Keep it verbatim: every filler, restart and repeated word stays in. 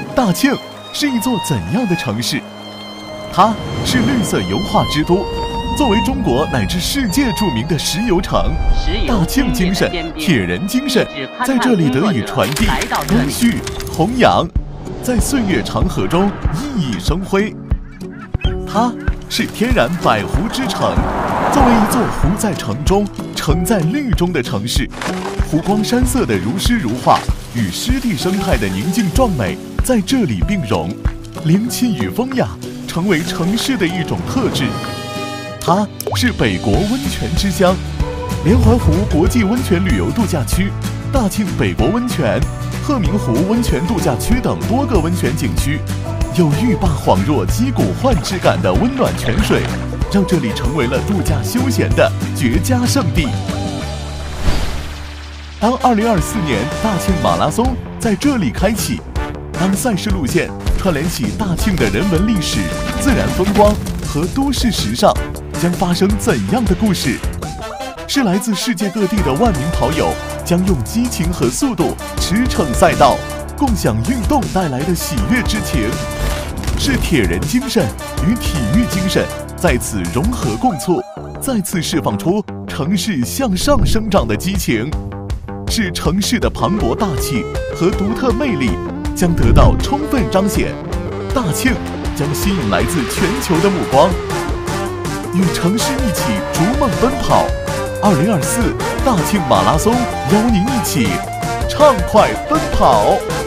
大庆是一座怎样的城市？它是绿色油画之都，作为中国乃至世界著名的石油城，大庆精神、铁人精神在这里得以传递、延续、弘扬，在岁月长河中熠熠生辉。它是天然百湖之城，作为一座湖在城中、城在绿中的城市，湖光山色的如诗如画与湿地生态的宁静壮美在这里并融，灵气与风雅成为城市的一种特质。它是北国温泉之乡，连环湖国际温泉旅游度假区、大庆北国温泉、鹤鸣湖温泉度假区等多个温泉景区，有欲罢恍若击鼓换之感的温暖泉水，让这里成为了度假休闲的绝佳胜地。当二零二四年大庆马拉松在这里开启，当赛事路线串联起大庆的人文历史、自然风光和都市时尚，将发生怎样的故事？是来自世界各地的万名跑友将用激情和速度驰骋赛道，共享运动带来的喜悦之情。是铁人精神与体育精神在此融合共促，再次释放出城市向上生长的激情。是城市的磅礴大气和独特魅力将得到充分彰显，大庆将吸引来自全球的目光。与城市一起逐梦奔跑，二零二四大庆马拉松邀您一起畅快奔跑。